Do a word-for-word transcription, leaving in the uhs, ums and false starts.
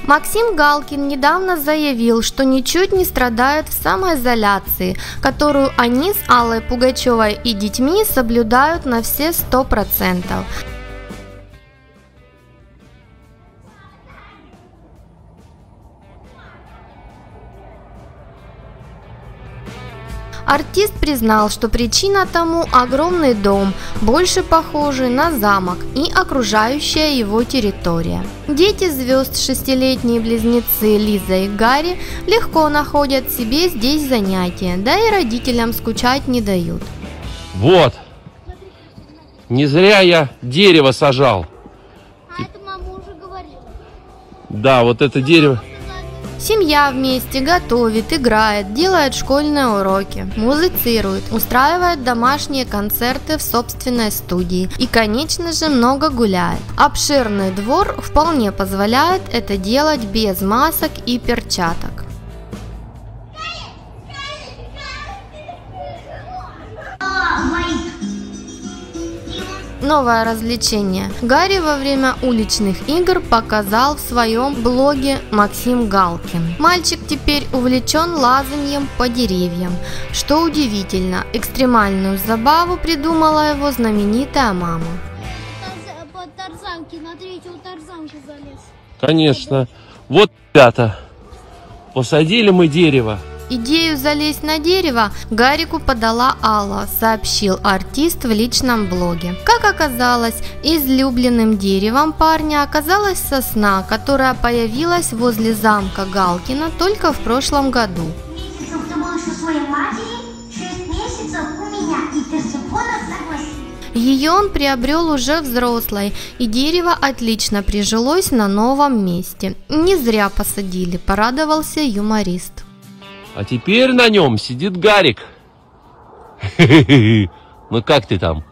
Максим Галкин недавно заявил, что ничуть не страдает в самоизоляции, которую они с Аллой Пугачевой и детьми соблюдают на все сто процентов. Артист признал, что причина тому огромный дом, больше похожий на замок, и окружающая его территория. Дети звезд, шестилетние близнецы Лиза и Гарри, легко находят себе здесь занятия, да и родителям скучать не дают. Вот, не зря я дерево сажал. А это мама уже говорила. Да, вот это дерево. Семья вместе готовит, играет, делает школьные уроки, музицирует, устраивает домашние концерты в собственной студии и, конечно же, много гуляет. Обширный двор вполне позволяет это делать без масок и перчаток. Новое развлечение. Гарри во время уличных игр показал в своем блоге Максим Галкин. Мальчик теперь увлечен лазаньем по деревьям. Что удивительно, экстремальную забаву придумала его знаменитая мама. По тарзанке, на третью тарзанку залез. Конечно. Вот, ребята, посадили мы дерево. Идею залезть на дерево Гарику подала Алла, сообщил артист в личном блоге. Как оказалось, излюбленным деревом парня оказалась сосна, которая появилась возле замка Галкина только в прошлом году. Месяцев ты был еще своей матери, шесть месяцев у меня, и Персефона согласилась. Ее он приобрел уже взрослой, и дерево отлично прижилось на новом месте. Не зря посадили, порадовался юморист. А теперь на нем сидит Гарик. Ну как ты там?